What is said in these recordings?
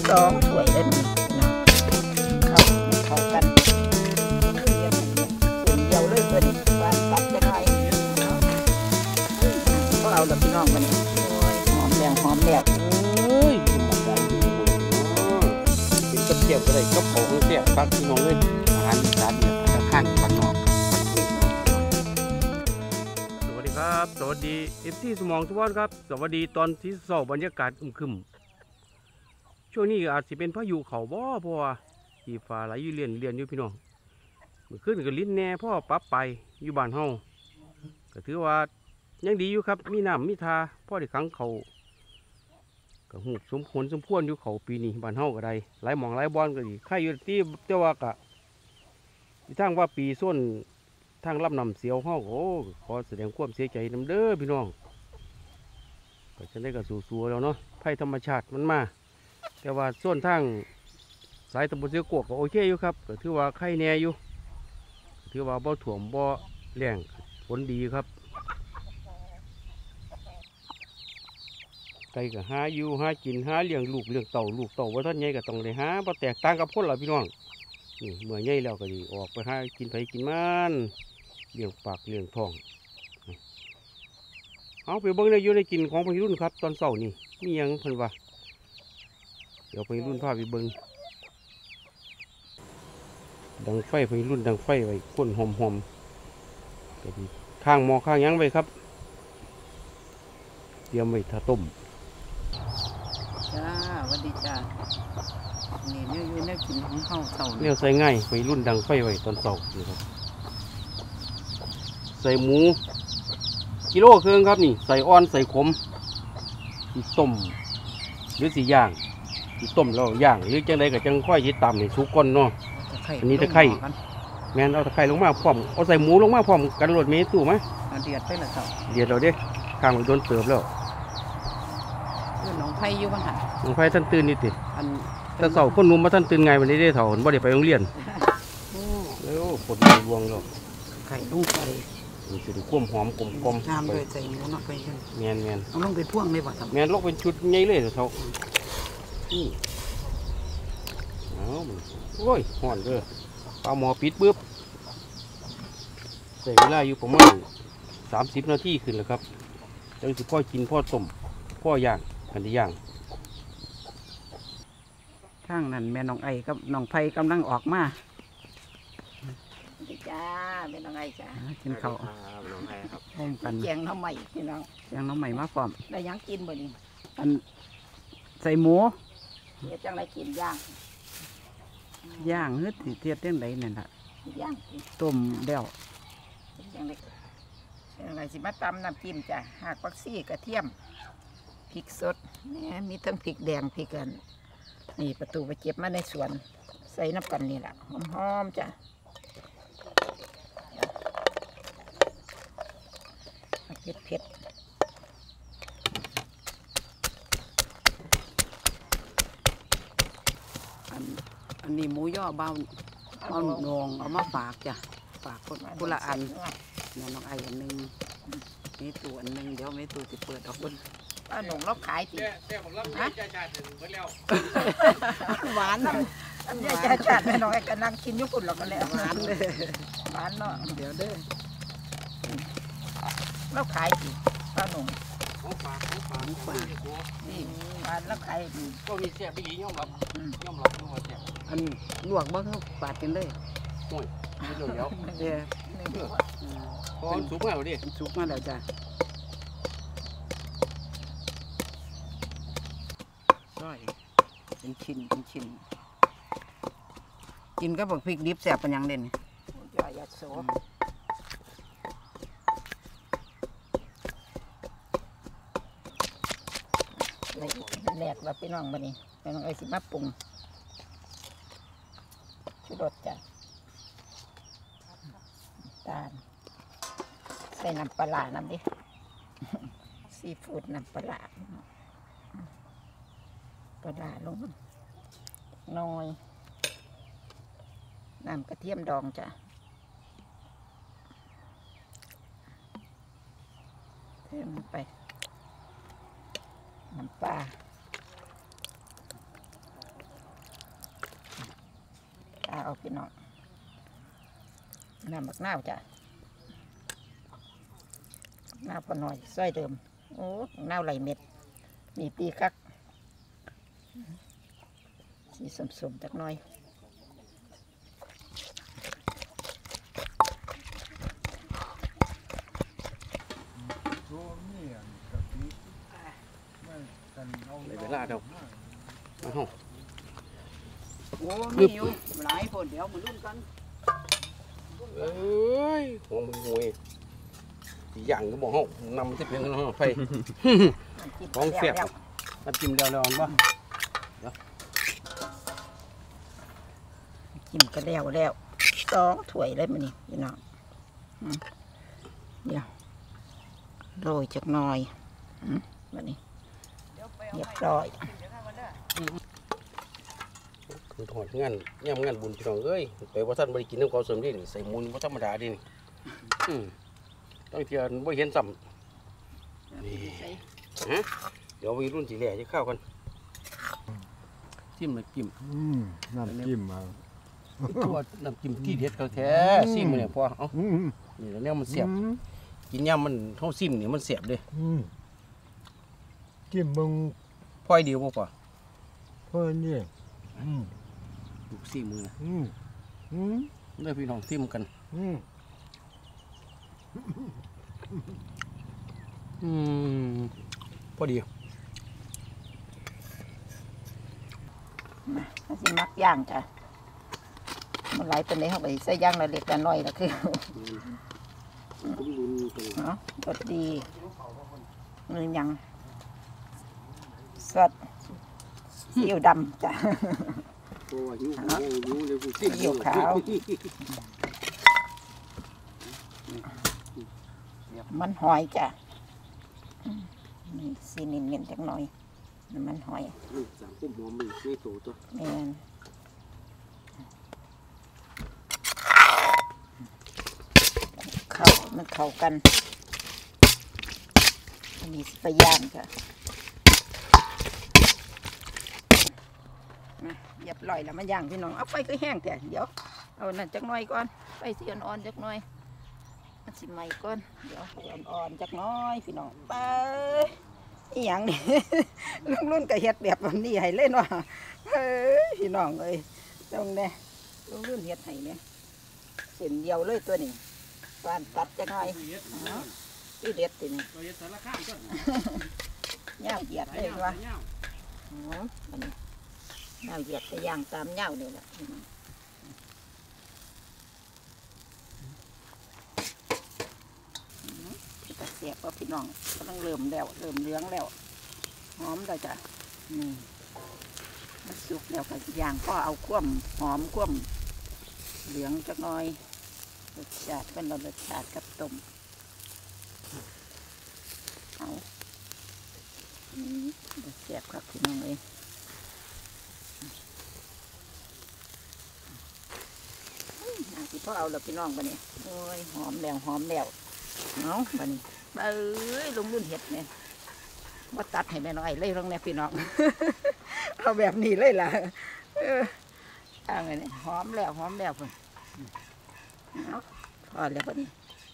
2 ถ้วยได้มั้ยนะเข้ากันส่วนเดียวเลยตัวนี้ปานตัดจะได้ก็เอาละพี่น้องมันหอมแดงหอมแดงเป็นกระเทียมอะไรก็ของเสียบครับพี่น้องเลยอาหารอีสานเนี่ยจะขั้นปันนอกสวัสดีครับสวัสดีFCสมองทุกท่านครับสวัสดีตอนที่สอบบรรยากาศอึมครึมช่วงนี้อาจจะเป็นพายุเขาบ่เพราะว่าที่ฟ้าไหลอยู่เรียนอยู่พี่น้องเมื่อคืนก็ลิ้นแน่พ่อปรับไปอยู่บ้านเฮาก็ถือว่ายังดีอยู่ครับมีน้ำมีทาพ่อได้ขังเขาก็หูสมผลสมพวนอยู่เขาปีนี้บ้านเฮาก็ได้หลายหม่องหลายบอนก็ดีใครอยู่ที่เจ้าว่ากะทางว่าปีส้นทางลำนำเสียวเฮาโอ้ขอแสดงความเสียใจนำเด้อพี่น้องก็จะได้กับสู้ๆแล้วเนาะภัยธรรมชาติมันมาแต่ว่าส่วนทางสายตำบลเสียกวกก็โอเคอยู่ครับก็ถือว่าไข่แน่อยู่ถือว่าบ่ถ่วมบ่แรงผลดีครับไก่ก็หาอยู่หากินหาเลี้ยงลูกว่าท่านใหญ่ก็ต้องได้หาบ่แตกต่างกับคนล่ะพี่น้องนี่เมื่อใหญ่แล้วก็ดีออกไปหากินไผกินมันเลี้ยงปากเลี้ยงท้องเอาไปเบิ่งในอยู่ในกินของพี่รุ่นครับตอนเช้านี่มีหยังเพิ่นว่าเดี๋ยวพี่รุ่นพาไปเบิ่งดังไฟพี่รุ่นดังไฟไว้ก้นหอมๆก็ดีข้างหม้อข้างหยังไว้ครับเตรียมไว้ถ้าต้มจ้าสวัสดีจ้านี่เนี่ยอยู่ในกินของเฮาเช้าเนี่ยใส่ง่ายไปรุ่นดังไฟไว้ตอนเช้านี่ครับใส่หมูกิโลครึ่งครับนี่ใส่อ่อนใส่ขมสีต้มหรือสีย่างสีต้มแล้วย่างหรือจังใดก็จังค่อยยึดตามในสุกก้นเนาะอันนี้ตะไคร้แม่นเอาตะไคร้ลงมาพร้อมเอาใส่หมูลงมาพร้อมกันรดเมตู้ไหมเดือดไปแล้วเจ้าเดือดเราเด้ข้างมันโดนเติบแล้วน้องไผ่อยู่บ้างหันน้องไผ่ท่านตื่นนี่ติท่านเสาคนนุ่มมาท่านตื่นไงวันนี้ได้เถาบ่ได้ไปโรงเรียนแล้วปวดรวงแล้วไข่ลูกไข่มันจะได้ความหอมกลมๆน้ำเลยใส่หมูเนาะไปแมนเอาลงไปพ่วงเลยบ่ครับแมนลงเป็นชุดใหญ่เลยเถาเอาโอ้ยห่อนเลยปลาหมอปิดปึ๊บใส่เวลาอยู่ประมาณ30 นาทีขึ้นแล้วครับจังสิพ่อกินพ่อต้มพ่อย่างกันที่ย่างข้างนั้นแม่น้องไอกับน้องไผ่กำลังออกมาจ้าแม่น้องไอจ้ากินข้าวน้องไผ่ครับพร้อมกันแกงน้ำใหม่พี่น้องแกงน้ำใหม่มาพร้อมได้ยังกินบ่นี่อันใส่หมูเฮ็ดจังไรกินย่างเฮ็ดเทียดเรื่องใดนั่นล่ะย่างต้มแล้วจังไรอะไรสิมาตำน้ำจิ้มจ้ะหากผักชีกระเทียมพริกสดเนี่ยมีทั้งพริกแดงพริกกันนี่ประตูไปเก็บมาในสวนใส่น้ำกันนี่แหละหอมๆจ้ะเผ็ดอันนี้หมูย่อเบาหนองเอามาฝากจ้ะฝากคนละอันเนี่ยน้องไออันนึงมีตัวอันนึงเดี๋ยวมีตัวจะเปิดออกบนป้าหนุ่มเราขายสิฮะหวานนะยายชาติแม่น้องไอ้กันนั่งกินยุกุ่นเราก็แล้วหวานเลยหวานเนาะเดี๋ยวเด้อเราขายสิป้าหนุ่มฝากนี่หวานแล้วขายก็มีเสียไปยี่ยอมรับอันลวกบ้างปาดกันเลยโอ้ยเดี๋ยวพอสุกมาแล้วดิสุกมาแล้วจ้ะร้อยเป็นชิ้นกินก็บอกพริกดิบแสบเป็นยังเด่นยาโซ่แหลกแบบพี่น้องมานี่พี่น้องไอ้สิมาปรุงชูรสจ้ะตาลใส่น้ำปลาน้ำดิซีฟู้ดน้ำปลาลงน้อยน้ำกระเทียมดองจ้ะเติมไปน้ำปลาเอาพี่น้องน้ำบักนาวจ้ะนาวพอหน่อยซอยเดิมโอ้นาวไหลเม็ดมีปีคักสีสมๆจักหน่อยในเวลาเดียวมาห้องโอ้มีอยู่หลายคนเดี๋ยวมาลุ้นกันเอ้ยหัวมึงหวยสีอย่างก็บอกห้องนำที่เป็นห้องไฟห้องเสียบน้ำจิ้มเดียวเลยอ่อนปะกินก็แล้ว2 ถ้วยเลยมันนี่พี่น้องเดี๋ยวโรยจักหน่อยมันนี่เรียบร้อยคือถอดงานย่ำงานบุญพี่น้องเอ้ยไปว่าท่านบริกินน้ำเขาเสริมดิใส่มูลว่าธรรมดาดิต้องเทียนบ่เห็นซ้ำนี่ฮะเดี๋ยววัยรุ่นสีแหล่จะเข้ากันจิ้มเลยจิ้มน้ำจิ้มมาตัวน้ำจิ้มที่เด็ดเขาแท้ซิมเนี่ยพอเอานี่แล้วเนี่ยมันเสียบกินย่ำมันเท่าซิมนี่มันเสียบเลยจิ้มมึงพ่อยเดียวพอเพื่อนนี่ดูซิมือนะเลือกพี่น้องซิมกันพอดีถ้าสิมักย่างจ้ะมันไหลเป็นได้เข้าไปใส่ย่างละเล็กละน้อยละคือเนาะรสดีมือยังสดซีอิ๊วดำจ้ะซีอิ๊วขาวมันหอยจ้ะนี่ซีนินเงินจักหน่อยมันหอยสามกุ้มหอมมือไม่โตตัวแม่นมันเข้ากันอันนี้สิไปย่างจ้ะเรียบร้อยแล้วมันย่างพี่น้องเอาไฟก็แห้งแต่เดี๋ยวเอานั่นจักหน่อยก่อนไฟสีอ่อนๆจักหน่อยมันสิไหม้ก่อนเดี๋ยวอ่อนๆจักหน่อยพี่น้องไปอีหยังนี่ ลุงรุ่นก็เฮ็ดแบบนี้ให้เล่นว่าเฮ้ยพี่น้องเอ้ยตรงนี้ลุงรุ่นเฮ็ดให้เนี่ยเส้นเดียวเลยตัวนี้ปานตัดจักหน่อยที่เด็ดตินี่ย่างเหยียดเลยว่าอันนี้ย่างเหยียดก็ย่างตามย่างเลยแหละจะเสียบว่าพี่น้องกำลังเริ่มแล้วเริ่มเลี้ยงแล้วหอมแล้วจ้ะนี่มันสุกแล้วก็ย่างก็เอาคว่ำหอมคว่ำเหลืองจักหน่อยรสชาติเป็นรสชาติกับต้มเอาเสียบครับพี่น้องเลยที่พ่อเอาแล้วพี่น้องปะเนี่ยโอ้ยหอมแล้วเนาะปะนี่เอ้ยลุงรุ่นเห็ดเนี่ยมาตัดให้แม่น้อยเลยลงเนี่ยพี่น้อง เอาแบบนี้เลยล่ะเอาไงเนี่ยหอมแล้วเพิ่นเอาพอแล้วปะนี่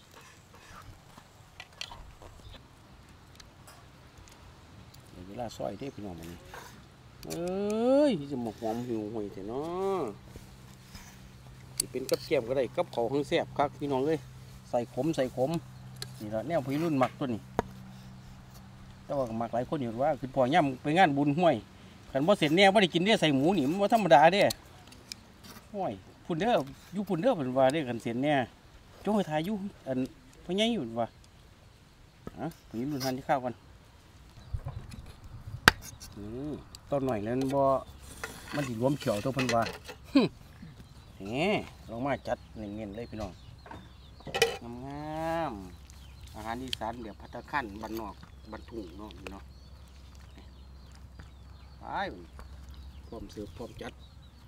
เวลาซอยได้พี่น้องมันเอ้ยจะหมกหอมหิวหอยแต่เนาะสิเป็นกับแก้มก็ได้กับเขาข้างแซ่บครับพี่น้องเลยใส่ขมนี่ละแนวพี่รุ่นหมักตัวนี้แต่ว่าหมักหลายคนอยู่ว่าคือพอย่ำไปงานบุญห้วยขันบ่เสร็จแน่บ่ได้กินได้ใส่หมูนี่มันบ่ธรรมดาเด้ห้วยพุ่นเด้ออยู่พุ่นเด้อเพิ่นว่าเด้ขันเสร็จแน่โจ้ยทายอยู่อันพ่อใหญ่อยู่ว่าพี่รุ่นทานที่ข้าวกันต้นหน่อยแล้วมันสิรวมเขียวตัวเพิ่นว่านี่ลองมาจัดเน้นๆเลยพี่น้องงามอาหารอีสานแบบภัตตาคารบ้านนอกบ้านทุ่งเนาะพี่น้องไปพร้อมเสิร์ฟพร้อมจัด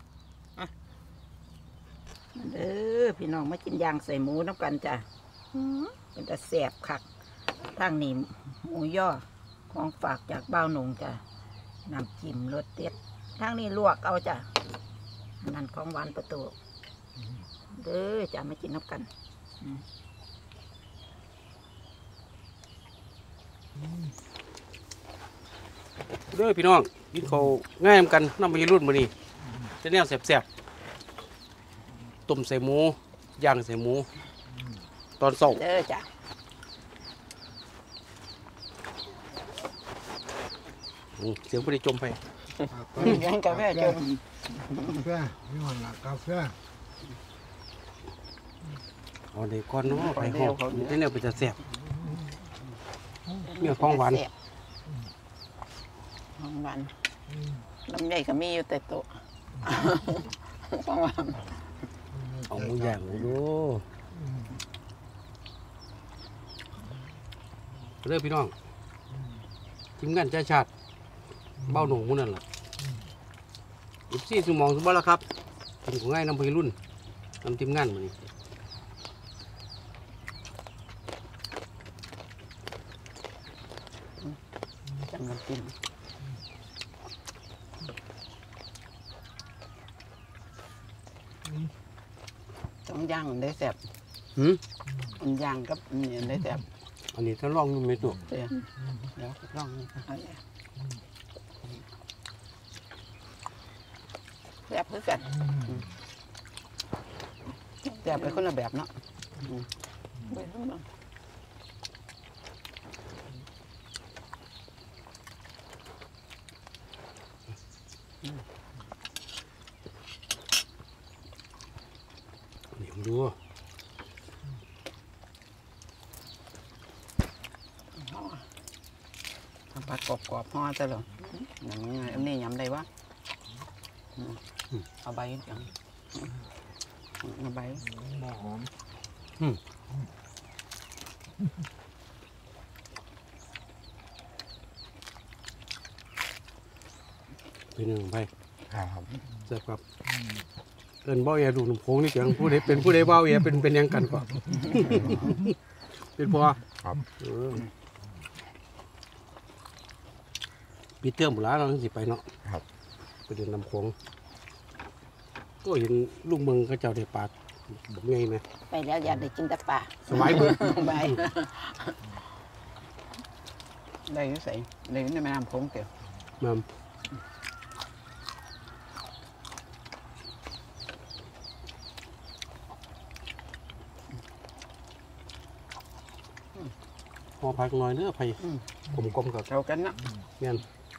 พี่น้องมากินย่างใส่หมูน้ำกันจ้ะเป็นตะแสบคักทางนี้หมูย่อของฝากจากบ้าวหนงจ้ะน้ำจิ้มรสเด็ดทางนี้ลวกเอาจ้ะนั่นของหวานประตูเด้อจะมากินน้ำกันเด้อพี่น้องกินเขาวง่ายเหมือนกันน้ำมันรุ่นมานี่จะแนวแซ่บๆต้มใส่หมูย่างใส่หมูตอนเช้าเด้อจ้ะเสียงผู้ใดจมไปยังกาแฟจมกาแฟนี่มันละกาแฟเอาเด็กก่อนเนาะไปห้องนี่เนี่ยเป็นจะแซ่บมีของหวานของหวานลำไยก็มีอยู่แต่โต๊ะของหวานเอาหมูย่างหมูดูเด้อพี่น้องทีมงานใจชาติเบ้าหนุ่มมูนั่นแหละ14 ชั่วโมงสมบัติแล้วครับทำของง่ายน้ำพริรุ่นนำทีมงานมานี่จำน้ำจิ้มต้องย่างได้แซ่บหืมมันย่างกับนี่ได้แซ่บอันนี้ถ้าลองดูไม่ตัวเดี๋ยวลองนี่เอาเนี่ยแซ่บคือกันแซ่บไปคนละแบบเนาะไปทั้งนั้นนี่ผมดูทำผัดกรอบๆห่อซะเลยอย่างนี้อันนี้ยำได้วะเอาใบอย่างเอาใบหม้อหอมเป็นหนึ่งไปครับแซ่บครับเอินเบ้าแย่ดูหนุ่มโค้งนี่เสียงผู้ใดเป็นผู้ใดเบ้าแย่เป็นยังกันก่อน เป็นพอครับปีเตอร์หมดแล้วเราต้องสิไปเนาะครับไปเดินลำโค้งก็เห็นลูกเมืองเขาเจ้าได้ปลาบอกไงไหมไปแล้วอยากได้กินแต่ปลาสบายเบิดใบได้อยุ่ใส่ได้อยุ่ในแม่น้ำโขงเตียวมาพอพักหน่อยเนื้อไผ่กลมๆกับเข้ากันเนาะเงี้ย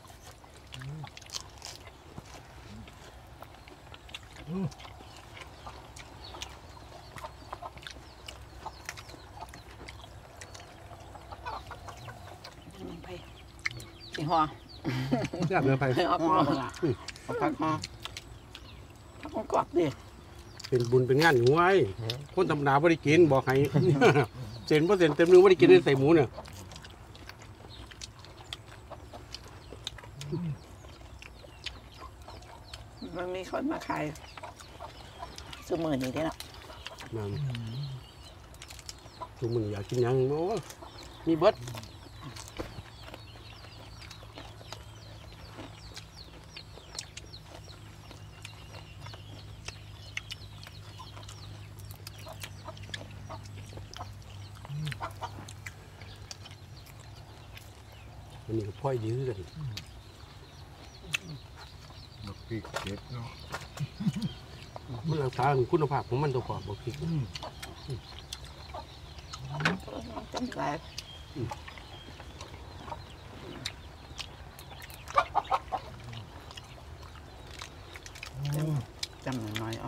ไปสีห่อแซ่บเลยไผ่เอาห่อละเอาผักห่อผักมันกรอบดิเป็นบุญเป็นงานอยู่ไว้คนธรรมดาไม่ได้กินบอกให้ เส้นเพราะเส้นเต็มนึงไม่ได้กินได้ใส่หมูเนี่ยมันมีคนมาขายซื้อมือนี่ได้เนาะมันทุกมึงอยากกินหยังโอ้มีเบิดอันนี้ก็พ่อยดีขึ้นกันบักพริกเผ็ดเนาะมันรักษาคุณภาพของมันตัวก่อนบอกผิดจำได้จำหน่อยๆเอา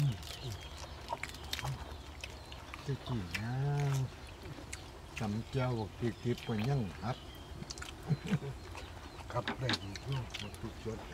จะกี่นะจำเจ้าบักพริกทิพย์ไปยังครับครับได้ดีทุกบักพริกสด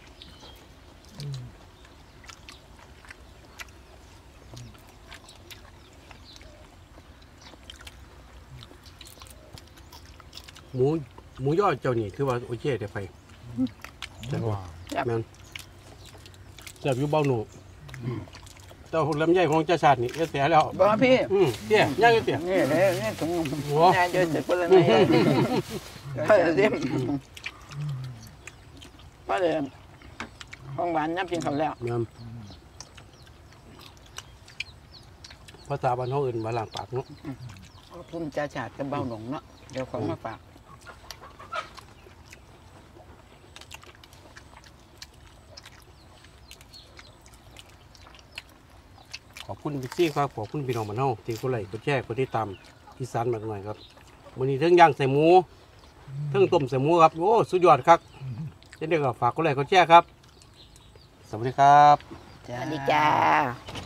หมูยอดเจ้านี่คือว่าโอเคเดี๋ยวไปแต่ว่า แม่นแซ่บอยู่เบ้าหนูเจ้าลำไยของเจ้าชาตินี่เสียแล้วบ่พี่เตี้ยย่างเตี้ยนี่เลยนี่ถุงหัวงานเยอะสุดคนละนี่ก็จะซิมก็เลยห้องหวานน้ำกินเขาแล้วแม่นภาษาบ้านเฮาเอิ้นว่าล้างปากเนาะพุ่มจ่าฉาดกับเบาหนงเนาะเดี๋ยวของมาฝากขอบคุณพี่ซี่ครับขอบคุณพี่น้องบ้านเฮาที่กดไลค์กดแชร์กดติดตามอีสานมากหน่อยครับมื้อนี้เทิงย่างใส่หมูเทิงต้มใส่หมูครับโอ้สุดยอดครับเช่นเดียวกับฝากกดไลค์กดแชร์ครับสวัสดีครับสวัสดีจ้า